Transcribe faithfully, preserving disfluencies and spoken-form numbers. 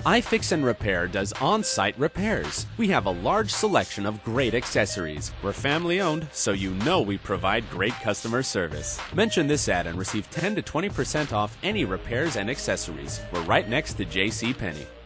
iFix and Repair does on-site repairs. We have a large selection of great accessories. We're family-owned, so you know we provide great customer service. Mention this ad and receive ten to twenty percent off any repairs and accessories. We're right next to J C Penney.